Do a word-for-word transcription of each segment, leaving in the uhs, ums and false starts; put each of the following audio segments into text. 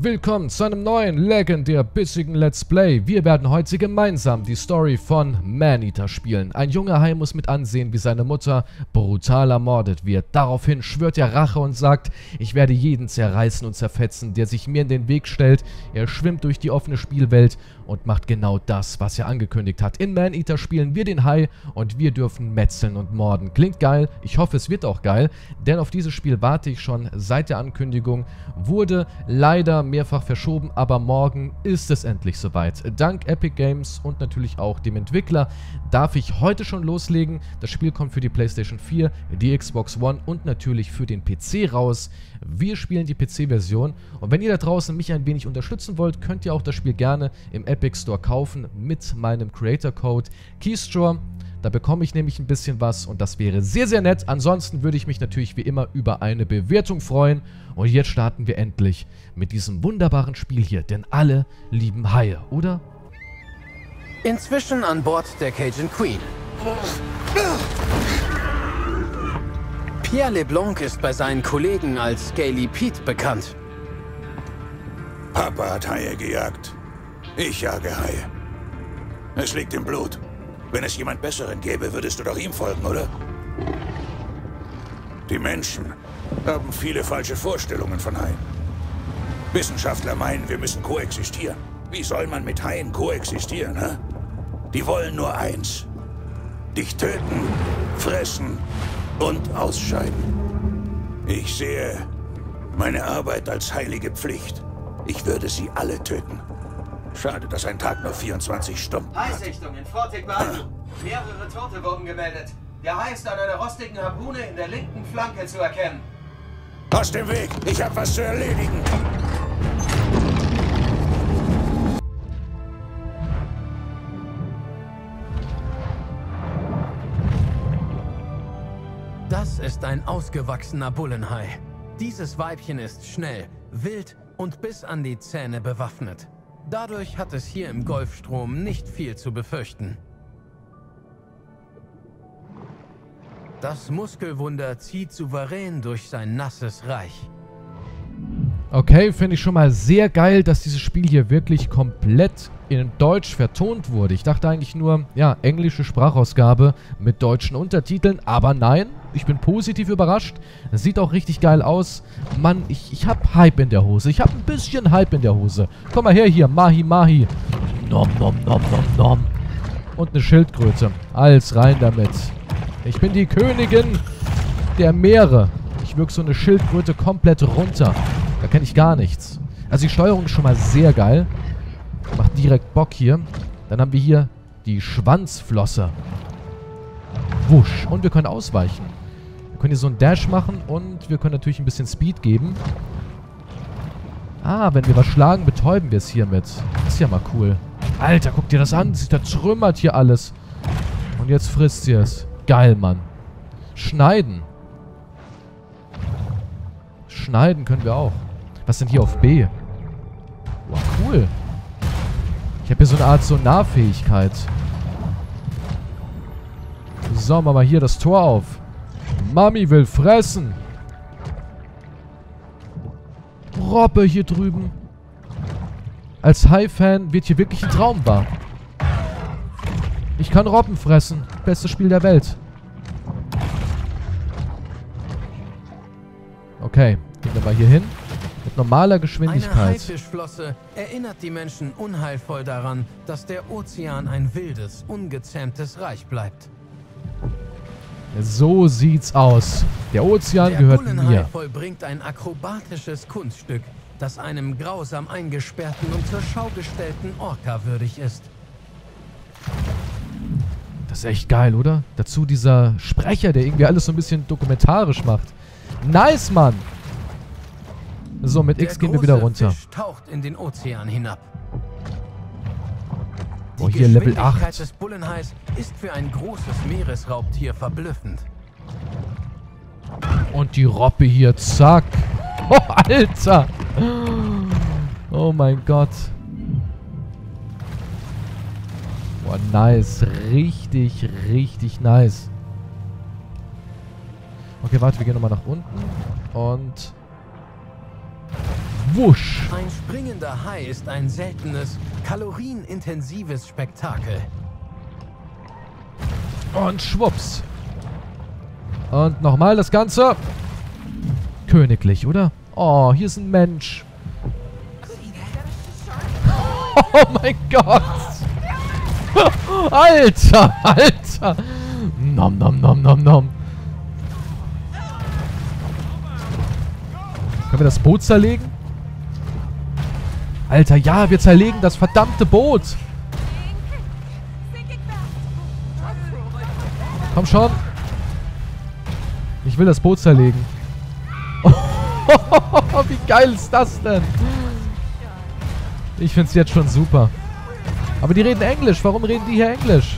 Willkommen zu einem neuen legendär bissigen Let's Play. Wir werden heute gemeinsam die Story von Maneater spielen. Ein junger Hai muss mit ansehen, wie seine Mutter brutal ermordet wird. Daraufhin schwört er Rache und sagt, ich werde jeden zerreißen und zerfetzen, der sich mir in den Weg stellt. Er schwimmt durch die offene Spielwelt und macht genau das, was er angekündigt hat. In Maneater spielen wir den Hai und wir dürfen metzeln und morden. Klingt geil, ich hoffe es wird auch geil, denn auf dieses Spiel warte ich schon seit der Ankündigung. Wurde leider mehrfach verschoben, aber morgen ist es endlich soweit. Dank Epic Games und natürlich auch dem Entwickler darf ich heute schon loslegen. Das Spiel kommt für die PlayStation vier, die Xbox One und natürlich für den P C raus. Wir spielen die P C-Version und wenn ihr da draußen mich ein wenig unterstützen wollt, könnt ihr auch das Spiel gerne im Epic Store kaufen mit meinem Creator-Code Keystore. Da bekomme ich nämlich ein bisschen was und das wäre sehr, sehr nett. Ansonsten würde ich mich natürlich wie immer über eine Bewertung freuen. Und jetzt starten wir endlich mit diesem wunderbaren Spiel hier, denn alle lieben Haie, oder? Inzwischen an Bord der Cajun Queen. Pierre LeBlanc ist bei seinen Kollegen als Scaly Pete bekannt. Papa hat Haie gejagt. Ich jage Haie. Es liegt im Blut. Wenn es jemand Besseren gäbe, würdest du doch ihm folgen, oder? Die Menschen haben viele falsche Vorstellungen von Haien. Wissenschaftler meinen, wir müssen koexistieren. Wie soll man mit Haien koexistieren, hä? Die wollen nur eins. Dich töten, fressen und ausscheiden. Ich sehe meine Arbeit als heilige Pflicht. Ich würde sie alle töten. Schade, dass ein Tag nur vierundzwanzig Stunden hat. Haissichtung in Fortic Bayou. Mehrere Tote wurden gemeldet. Der Hai ist an einer rostigen Harpune in der linken Flanke zu erkennen. Aus dem Weg! Ich habe was zu erledigen! Das ist ein ausgewachsener Bullenhai. Dieses Weibchen ist schnell, wild und bis an die Zähne bewaffnet. Dadurch hat es hier im Golfstrom nicht viel zu befürchten. Das Muskelwunder zieht souverän durch sein nasses Reich. Okay, finde ich schon mal sehr geil, dass dieses Spiel hier wirklich komplett in Deutsch vertont wurde. Ich dachte eigentlich nur, ja, englische Sprachausgabe mit deutschen Untertiteln, aber nein, ich bin positiv überrascht. Das sieht auch richtig geil aus. Mann, ich, ich hab Hype in der Hose. Ich hab ein bisschen Hype in der Hose. Komm mal her hier, Mahi Mahi. Nom, nom, nom, nom, nom. Und eine Schildkröte. Alles rein damit. Ich bin die Königin der Meere. Ich wirke so eine Schildkröte komplett runter. Da kenne ich gar nichts. Also die Steuerung ist schon mal sehr geil. Macht direkt Bock hier. Dann haben wir hier die Schwanzflosse. Wusch. Und wir können ausweichen. Wir können hier so einen Dash machen und wir können natürlich ein bisschen Speed geben. Ah, wenn wir was schlagen, betäuben wir es hiermit. Das ist ja mal cool. Alter, guck dir das an. Sie zertrümmert hier alles. Und jetzt frisst sie es. Geil, Mann. Schneiden. Schneiden können wir auch. Was sind hier auf B? Wow, cool. Ich habe hier so eine Art Sonarfähigkeit. So, machen wir hier das Tor auf. Mami will fressen. Robbe hier drüben. Als Hai-Fan wird hier wirklich ein Traum wahr. Ich kann Robben fressen. Bestes Spiel der Welt. Okay, gehen wir mal hier hin. Mit normaler Geschwindigkeit. Eine Haifischflosse erinnert die Menschen unheilvoll daran, dass der Ozean ein wildes, ungezähmtes Reich bleibt. So sieht's aus. Der Ozean der gehört Bullenhai mir. vollbringt ein akrobatisches Kunststück, das einem grausam eingesperrten und zur Schau gestellten Orca würdig ist. Das ist echt geil, oder? Dazu dieser Sprecher, der irgendwie alles so ein bisschen dokumentarisch macht. Nice, Mann! So, mit X Der gehen wir wieder große runter. Fisch taucht in den Ozean hinab. Oh, Die hier Level Geschwindigkeit acht. des Bullenhais ist für ein großes Meeresraubtier verblüffend. Und die Robbe hier, zack. Oh, Alter! Oh mein Gott. Boah, nice. Richtig, richtig nice. Okay, warte, wir gehen nochmal nach unten. Und Wusch. Ein springender Hai ist ein seltenes, kalorienintensives Spektakel. Und schwupps. Und nochmal das Ganze. Königlich, oder? Oh, hier ist ein Mensch. Oh mein Gott. Alter, Alter. Nom, nom, nom, nom, nom. Können wir das Boot zerlegen? Alter, ja, wir zerlegen das verdammte Boot. Komm schon. Ich will das Boot zerlegen. Wie geil ist das denn? Ich find's jetzt schon super. Aber die reden Englisch. Warum reden die hier Englisch?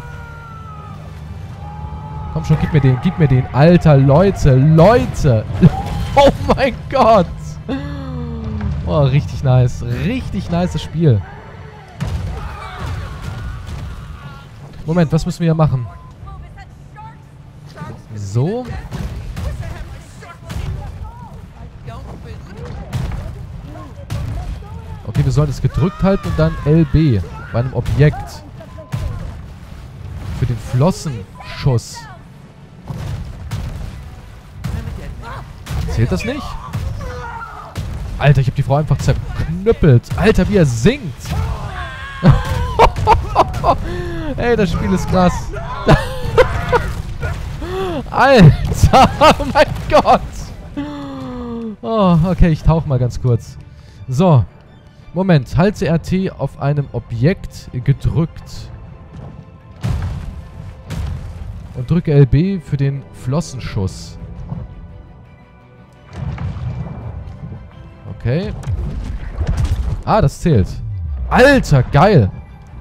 Komm schon, gib mir den, gib mir den. Alter, Leute, Leute. Oh mein Gott. Oh, richtig nice. Richtig nice Spiel. Moment, was müssen wir hier machen? So. Okay, wir sollen es gedrückt halten und dann L B bei einem Objekt. Für den Flossenschuss. Zählt das nicht? Alter, ich habe die Frau einfach zerknüppelt. Alter, wie er singt. Ey, das Spiel ist krass. Alter, oh mein Gott. Oh, okay, ich tauche mal ganz kurz. So. Moment, halte R T auf einem Objekt gedrückt. Und drücke L B für den Flossenschuss. Okay. Ah, das zählt. Alter, geil.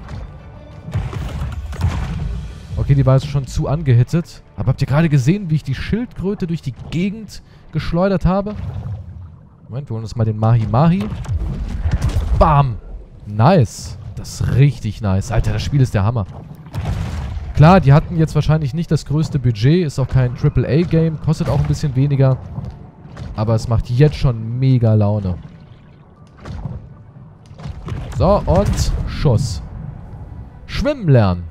Okay, die war jetzt schon zu angehittet. Aber habt ihr gerade gesehen, wie ich die Schildkröte durch die Gegend geschleudert habe? Moment, wir holen uns mal den Mahi Mahi. Bam. Nice. Das ist richtig nice. Alter, das Spiel ist der Hammer. Klar, die hatten jetzt wahrscheinlich nicht das größte Budget. Ist auch kein Triple A Game. Kostet auch ein bisschen weniger. Aber es macht jetzt schon mega Laune. So, und Schuss. Schwimmen lernen.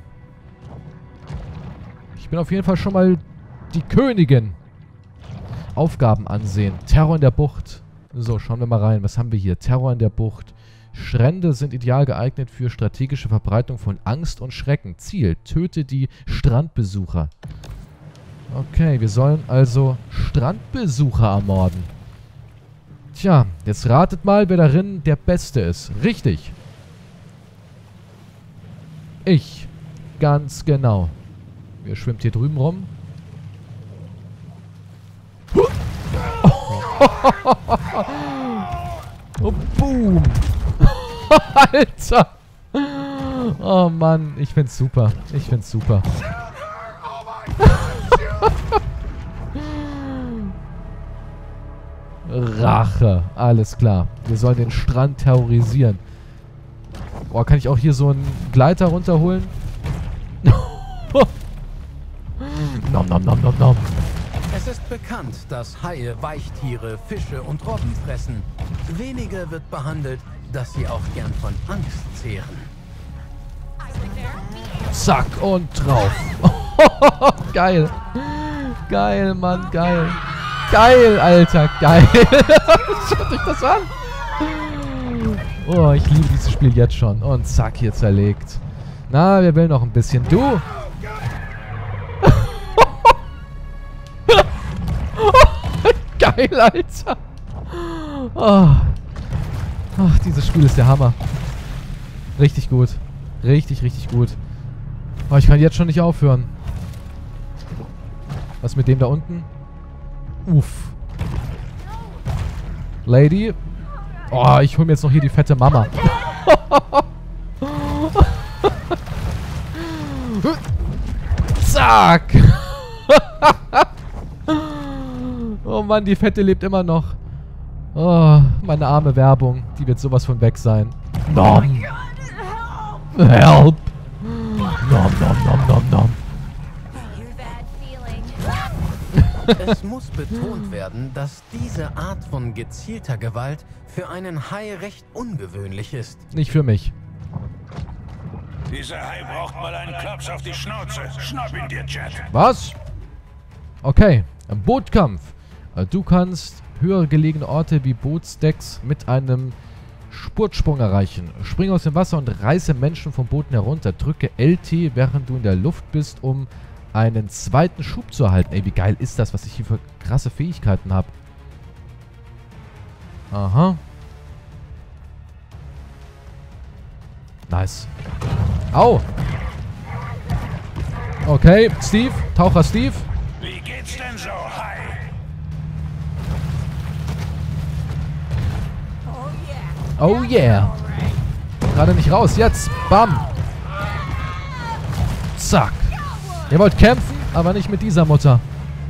Ich bin auf jeden Fall schon mal die Königin. Aufgaben ansehen. Terror in der Bucht. So, schauen wir mal rein. Was haben wir hier? Terror in der Bucht. Strände sind ideal geeignet für strategische Verbreitung von Angst und Schrecken. Ziel: Töte die Strandbesucher. Okay, wir sollen also Strandbesucher ermorden. Tja, jetzt ratet mal, wer darin der Beste ist. Richtig. Ich. Ganz genau. Wer schwimmt hier drüben rum? Oh, boom. Alter. Oh Mann, ich find's super. Ich find's super. Rache. Alles klar. Wir sollen den Strand terrorisieren. Boah, kann ich auch hier so einen Gleiter runterholen? Nom, nom, nom, nom, nom. Es ist bekannt, dass Haie Weichtiere, Fische und Robben fressen. Weniger wird behandelt, dass sie auch gern von Angst zehren. Zack und drauf. Geil. Geil, Mann, geil. Geil, Alter, geil. Schaut euch das an. Oh, ich liebe dieses Spiel jetzt schon. Und zack, hier zerlegt. Na, wir will noch ein bisschen. Du. Geil, Alter. Oh. Ach, dieses Spiel ist der Hammer. Richtig gut. Richtig, richtig gut. Oh, ich kann jetzt schon nicht aufhören. Was mit dem da unten? Uff. Lady. Oh, ich hol mir jetzt noch hier die fette Mama. Zack. Oh Mann, die Fette lebt immer noch. Oh, meine arme Werbung. Die wird sowas von weg sein. Nom. Help. Nom, nom, nom, nom, nom. Es muss betont werden, dass diese Art von gezielter Gewalt für einen Hai recht ungewöhnlich ist. Nicht für mich. Dieser Hai braucht mal einen Klaps auf die Schnauze. Schnapp ihn dir, Jet. Was? Okay. Ein Bootkampf. Du kannst höher gelegene Orte wie Bootsdecks mit einem Spurtsprung erreichen. Spring aus dem Wasser und reiße Menschen vom Booten herunter. Drücke L T, während du in der Luft bist, um einen zweiten Schub zu erhalten. Ey, wie geil ist das, was ich hier für krasse Fähigkeiten habe. Aha. Nice. Au. Okay, Steve. Taucher Steve. Wie geht's denn so, Hai? Oh yeah. Gerade nicht raus. Jetzt. Bam. Zack. Ihr wollt kämpfen, aber nicht mit dieser Mutter.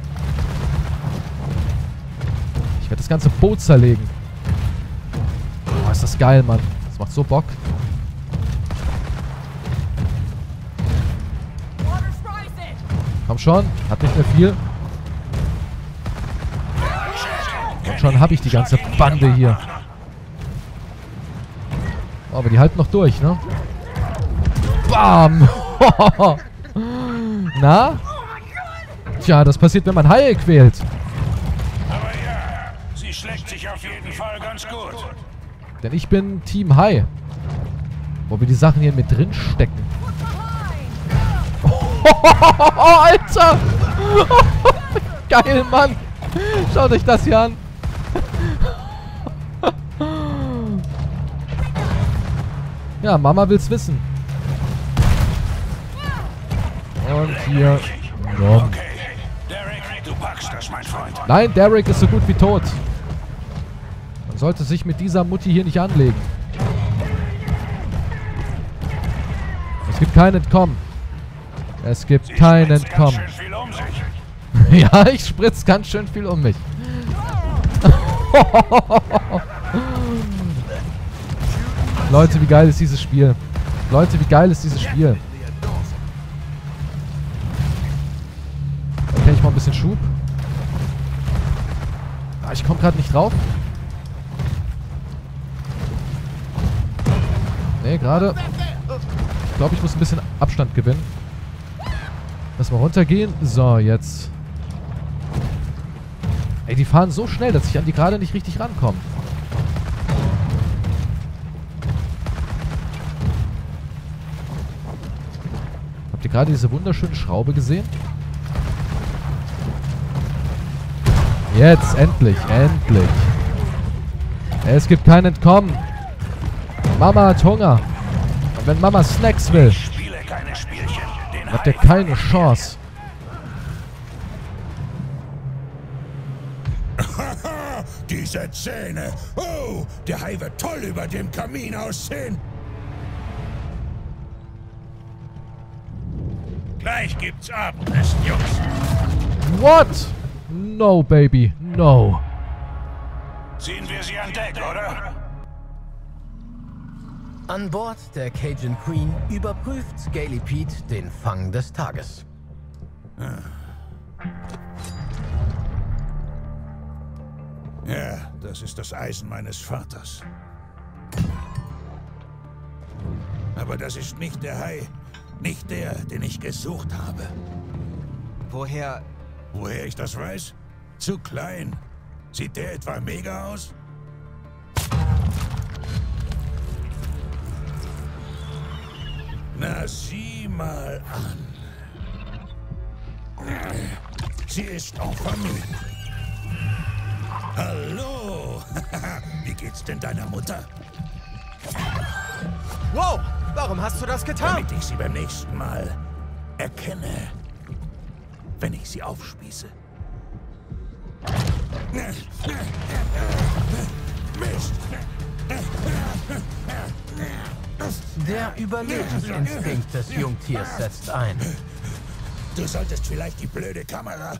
Ich werde das ganze Boot zerlegen. Oh, ist das geil, Mann. Das macht so Bock. Komm schon. Hat nicht mehr viel. Und schon habe ich die ganze Bande hier. Oh, aber die halten noch durch, ne? Bam! Na? Tja, das passiert, wenn man Haie quält. Aber ja, sie schlägt sich auf jeden Fall ganz gut. Denn ich bin Team Hai. Wo wir die Sachen hier mit drin stecken. Oh, Alter! Geil, Mann! Schaut euch das hier an. Ja, Mama will's wissen. Und hier. Ja. Okay, Derek, du packst das, mein Freund. Nein, Derek ist so gut wie tot. Man sollte sich mit dieser Mutti hier nicht anlegen. Es gibt kein Entkommen. Es gibt Sie kein spritzt Entkommen. ganz schön viel um sich. Ja, ich spritz ganz schön viel um mich. Leute, wie geil ist dieses Spiel? Leute, wie geil ist dieses Spiel? Okay, ich mach ein bisschen Schub. Ah, ich komme gerade nicht drauf. Nee, gerade. Ich glaube, ich muss ein bisschen Abstand gewinnen. Lass mal runtergehen. So, jetzt. Ey, die fahren so schnell, dass ich an die gerade nicht richtig rankomme. Habt ihr gerade diese wunderschöne Schraube gesehen? Jetzt, endlich, endlich. Es gibt kein Entkommen. Mama hat Hunger. Und wenn Mama Snacks will, Ich spiele keine Spielchen. Den habt ihr Hai keine Chance. Diese Zähne. Oh, der Hai wird toll über dem Kamin aussehen. Gleich gibt's Abendessen, Jungs. What? No, baby. No. Ziehen wir sie an Deck, oder? An Bord der Cajun Queen überprüft Scaly Pete den Fang des Tages. Ja, das ist das Eisen meines Vaters. Aber das ist nicht der Hai. Nicht der, den ich gesucht habe. Woher? Woher ich das weiß? Zu klein. Sieht der etwa mega aus? Na, sieh mal an. Sie ist en famille. Hallo. Wie geht's denn deiner Mutter? Wow! Warum hast du das getan? Damit ich sie beim nächsten Mal erkenne, wenn ich sie aufspieße. Mist! Der Überlebensinstinkt des Jungtiers setzt ein. Du solltest vielleicht die blöde Kamera...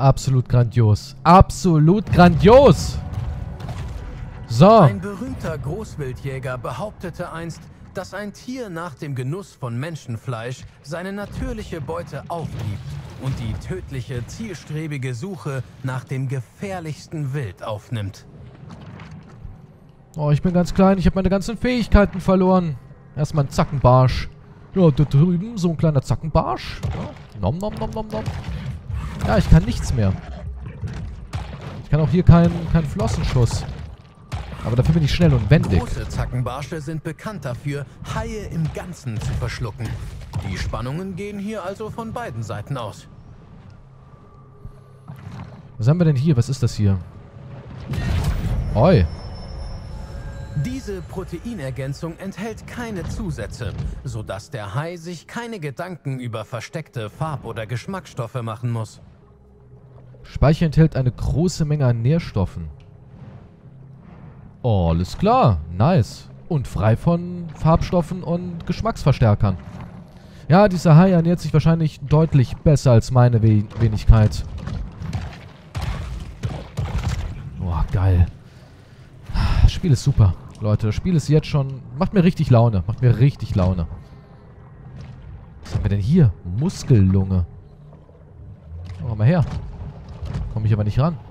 Absolut grandios. Absolut grandios! So. Ein berühmter Großwildjäger behauptete einst, dass ein Tier nach dem Genuss von Menschenfleisch seine natürliche Beute aufgibt und die tödliche, zielstrebige Suche nach dem gefährlichsten Wild aufnimmt. Oh, ich bin ganz klein. Ich habe meine ganzen Fähigkeiten verloren. Erstmal ein Zackenbarsch. Ja, da drüben so ein kleiner Zackenbarsch. Ja. Nom, nom, nom, nom, nom. Ja, ich kann nichts mehr. Ich kann auch hier keinen kein Flossenschuss. Aber dafür bin ich schnell und wendig. Große Zackenbarsche sind bekannt dafür, Haie im Ganzen zu verschlucken. Die Spannungen gehen hier also von beiden Seiten aus. Was haben wir denn hier? Was ist das hier? Oi. Diese Proteinergänzung enthält keine Zusätze, sodass der Hai sich keine Gedanken über versteckte Farb- oder Geschmacksstoffe machen muss. Speicher enthält eine große Menge an Nährstoffen. Oh, alles klar. Nice. Und frei von Farbstoffen und Geschmacksverstärkern. Ja, dieser Hai ernährt sich wahrscheinlich deutlich besser als meine We Wenigkeit. Boah, geil. Das Spiel ist super. Leute, das Spiel ist jetzt schon... Macht mir richtig Laune. Macht mir richtig Laune. Was haben wir denn hier? Muskellunge. Oh, mal her. Komme ich aber nicht ran.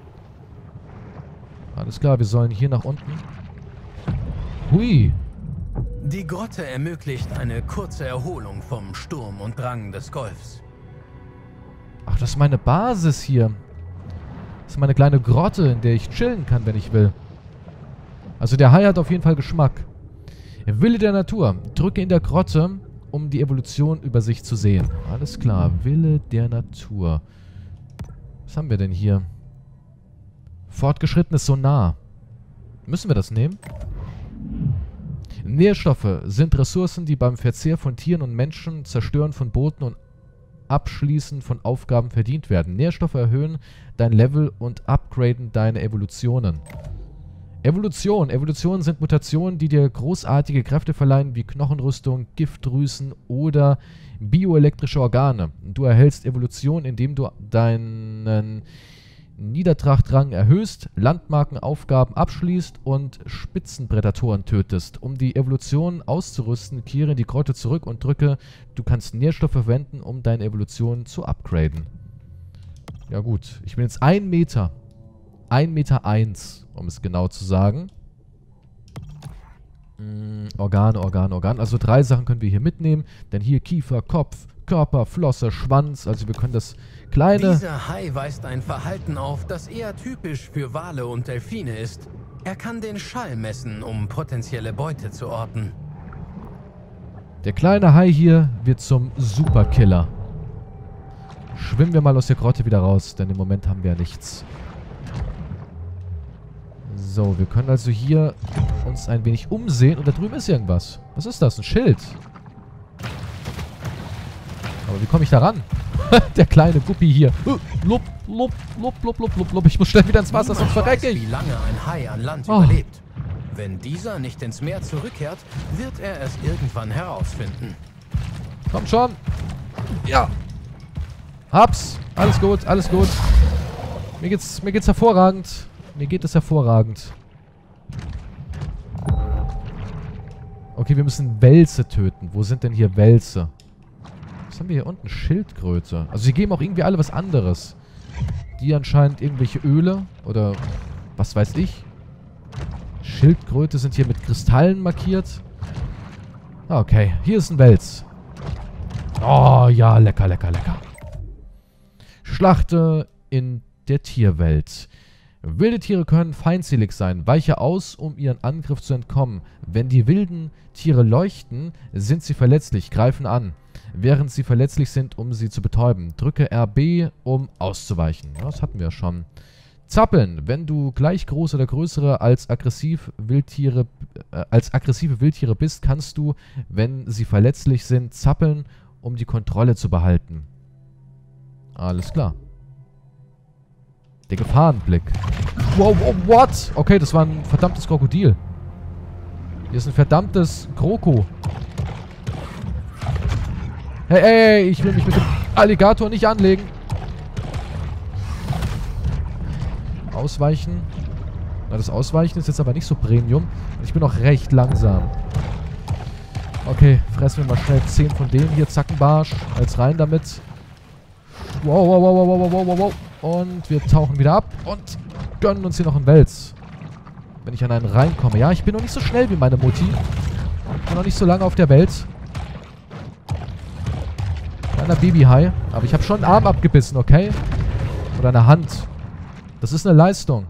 Alles klar, wir sollen hier nach unten. Hui. Die Grotte ermöglicht eine kurze Erholung vom Sturm und Drang des Golfs. Ach, das ist meine Basis hier. Das ist meine kleine Grotte, in der ich chillen kann, wenn ich will. Also der Hai hat auf jeden Fall Geschmack. Wille der Natur. Drücke in der Grotte, um die Evolution über sich zu sehen. Alles klar. Wille der Natur. Was haben wir denn hier? Fortgeschrittenes Sonar. Müssen wir das nehmen? Nährstoffe sind Ressourcen, die beim Verzehr von Tieren und Menschen, Zerstören von Booten und Abschließen von Aufgaben verdient werden. Nährstoffe erhöhen dein Level und upgraden deine Evolutionen. Evolution. Evolutionen sind Mutationen, die dir großartige Kräfte verleihen, wie Knochenrüstung, Giftdrüsen oder bioelektrische Organe. Du erhältst Evolution, indem du deinen Niedertrachtrang erhöhst, Landmarkenaufgaben abschließt und Spitzenprädatoren tötest. Um die Evolution auszurüsten, kehre in die Grotte zurück und drücke, du kannst Nährstoffe verwenden, um deine Evolution zu upgraden. Ja gut, ich bin jetzt ein Meter. ein Meter eins, um es genau zu sagen. Mm, Organe, Organe, Organe. Also drei Sachen können wir hier mitnehmen. Denn hier Kiefer, Kopf, Körper, Flosse, Schwanz. Also wir können das kleine... Dieser Hai weist ein Verhalten auf, das eher typisch für Wale und Delfine ist. Er kann den Schall messen, um potenzielle Beute zu orten. Der kleine Hai hier wird zum Superkiller. Schwimmen wir mal aus der Grotte wieder raus, denn im Moment haben wir ja nichts. So, wir können also hier uns ein wenig umsehen. Und da drüben ist irgendwas. Was ist das? Ein Schild. Aber wie komme ich da ran? Der kleine Guppi hier. Uh, lup, lup, lup, lup, lup, lup, lup. Ich muss schnell wieder ins Wasser, sonst verrecke ich. Wie lange ein Hai an Land Oh. überlebt. Wenn dieser nicht ins Meer zurückkehrt, wird er es irgendwann herausfinden. Komm schon. Ja. Hab's. Alles gut, alles gut. Mir geht's, mir geht's hervorragend. Mir geht es hervorragend. Okay, wir müssen Wälze töten. Wo sind denn hier Wälze? Was haben wir hier unten? Schildkröte. Also sie geben auch irgendwie alle was anderes. Die anscheinend irgendwelche Öle. Oder was weiß ich. Schildkröte sind hier mit Kristallen markiert. Okay, hier ist ein Wels. Oh ja, lecker, lecker, lecker. Schlachte in der Tierwelt. Wilde Tiere können feindselig sein. Weiche aus, um ihren Angriff zu entkommen. Wenn die wilden Tiere leuchten, sind sie verletzlich. Greifen an. Während sie verletzlich sind, um sie zu betäuben. Drücke R B, um auszuweichen. Ja, das hatten wir schon. Zappeln. Wenn du gleich groß oder größere als, aggressiv Wildtiere, äh, als aggressive Wildtiere bist, kannst du, wenn sie verletzlich sind, zappeln, um die Kontrolle zu behalten. Alles klar. Der Gefahrenblick. Wow, wow, what? Okay, das war ein verdammtes Krokodil. Hier ist ein verdammtes Kroko. Hey, hey, ich will mich mit dem Alligator nicht anlegen. Ausweichen. Na, das Ausweichen ist jetzt aber nicht so Premium. Ich bin auch recht langsam. Okay, fressen wir mal schnell zehn von denen hier. Zackenbarsch. Als rein damit. Wow, wow, wow, wow, wow, wow, wow, wow. Und wir tauchen wieder ab und gönnen uns hier noch einen Wels. Wenn ich an einen reinkomme. Ja, ich bin noch nicht so schnell wie meine Mutti. Ich bin noch nicht so lange auf der Welt. Kleiner Babyhai. Aber ich habe schon einen Arm abgebissen, okay? Oder eine Hand. Das ist eine Leistung.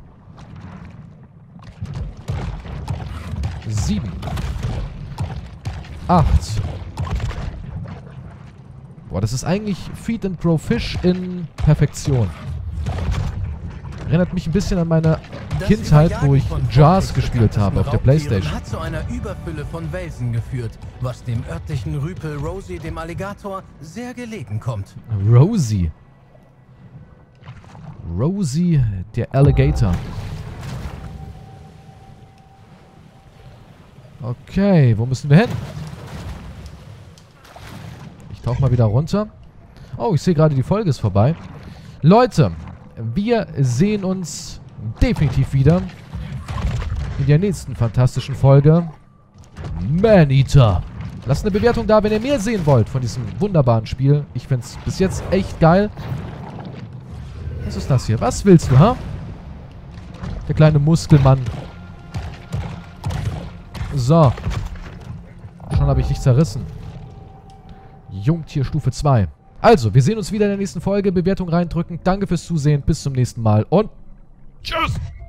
Sieben. Acht. Boah, das ist eigentlich Feed and Grow Fish in Perfektion. Erinnert mich ein bisschen an meine Das Kindheit, wo ich Überjagen von Jars Vortex gespielt habe auf der Raubtieren Playstation. hat zu einer Überfülle von Welsen geführt, was dem örtlichen Rüpel Rosie, dem Alligator, sehr gelegen kommt. Rosie. Rosie, der Alligator. Okay, wo müssen wir hin? Ich tauche mal wieder runter. Oh, ich sehe gerade, die Folge ist vorbei. Leute, wir sehen uns definitiv wieder in der nächsten fantastischen Folge. Maneater. Lasst eine Bewertung da, wenn ihr mehr sehen wollt von diesem wunderbaren Spiel. Ich finde es bis jetzt echt geil. Was ist das hier? Was willst du, ha? Der kleine Muskelmann. So. Schon habe ich dich zerrissen. Jungtier Stufe zwei. Also, wir sehen uns wieder in der nächsten Folge. Bewertung reindrücken. Danke fürs Zusehen. Bis zum nächsten Mal und tschüss!